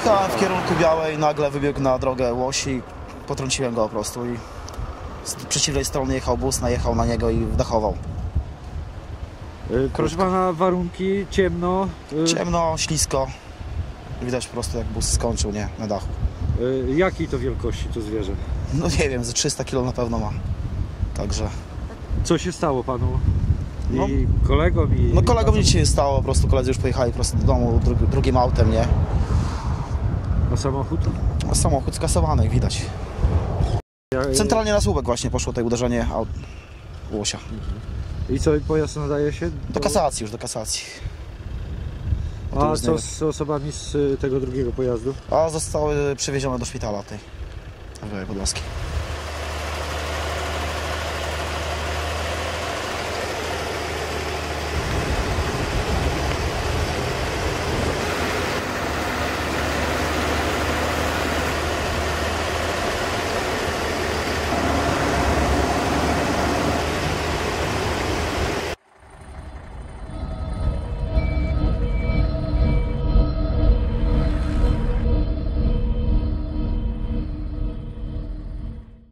Jechałem w kierunku Białej, nagle wybiegł na drogę łoś i potrąciłem go po prostu. I z przeciwnej strony jechał bus, najechał na niego i wdachował. Proszę pana, warunki, ciemno. Ciemno, ślisko. Widać po prostu, jak bus skończył, nie, na dachu. Jakiej to wielkości to zwierzę? No nie wiem, ze 300 kg na pewno ma. Także... Co się stało panu? No, I kolegom? no kolegom nic się nie stało, po prostu koledzy już pojechali prosto do domu drugim autem, nie? A samochód? A samochód skasowany, jak widać. Centralnie na słupek właśnie poszło to uderzenie łosia. I co, pojazd nadaje się? Do kasacji już, do kasacji. A co z osobami z tego drugiego pojazdu? A zostały przewiezione do szpitala tej w Podlaskiej.